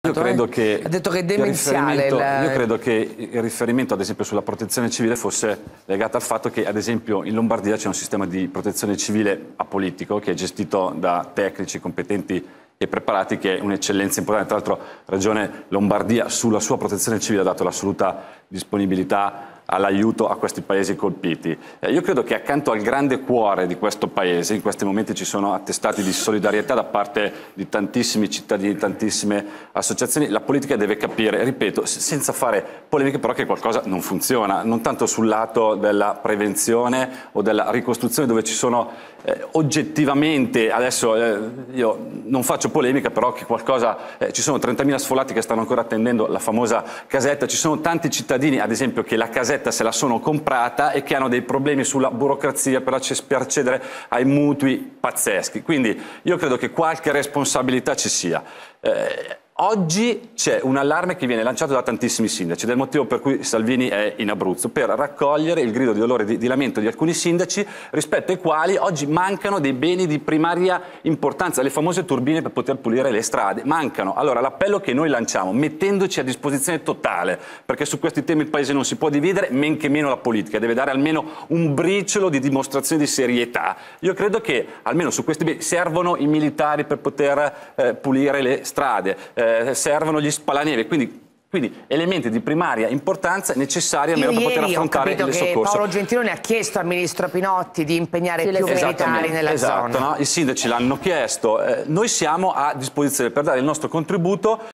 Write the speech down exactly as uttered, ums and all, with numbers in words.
Io credo che ha detto che è demenziale. Il il... Io credo che il riferimento, ad esempio, sulla protezione civile fosse legato al fatto che, ad esempio, in Lombardia c'è un sistema di protezione civile apolitico che è gestito da tecnici competenti e preparati, che è un'eccellenza importante. Tra l'altro, Regione Lombardia sulla sua protezione civile ha dato l'assoluta disponibilità all'aiuto a questi paesi colpiti. Eh, io credo che accanto al grande cuore di questo paese, in questi momenti ci sono attestati di solidarietà da parte di tantissimi cittadini, tantissime associazioni, la politica deve capire, ripeto, senza fare polemiche, però che qualcosa non funziona, non tanto sul lato della prevenzione o della ricostruzione, dove ci sono eh, oggettivamente, adesso eh, io non faccio polemica, però che qualcosa, eh, ci sono trentamila sfollati che stanno ancora attendendo la famosa casetta, ci sono tanti cittadini, ad esempio, che la casetta se la sono comprata e che hanno dei problemi sulla burocrazia per accedere ai mutui pazzeschi. Quindi io credo che qualche responsabilità ci sia. Eh, Oggi c'è un allarme che viene lanciato da tantissimi sindaci, del motivo per cui Salvini è in Abruzzo, per raccogliere il grido di dolore e di, di lamento di alcuni sindaci, rispetto ai quali oggi mancano dei beni di primaria importanza, le famose turbine per poter pulire le strade, mancano. Allora l'appello che noi lanciamo, mettendoci a disposizione totale, perché su questi temi il Paese non si può dividere, men che meno la politica, deve dare almeno un briciolo di dimostrazione di serietà. Io credo che almeno su questi beni servono i militari per poter eh, pulire le strade, eh, servono gli spalaneve, quindi, quindi elementi di primaria importanza necessari almeno per poter affrontare il soccorso. Che Paolo Gentiloni ha chiesto al ministro Pinotti di impegnare sì, più militari nella esatto, zona. No? I sindaci l'hanno chiesto, eh, noi siamo a disposizione per dare il nostro contributo.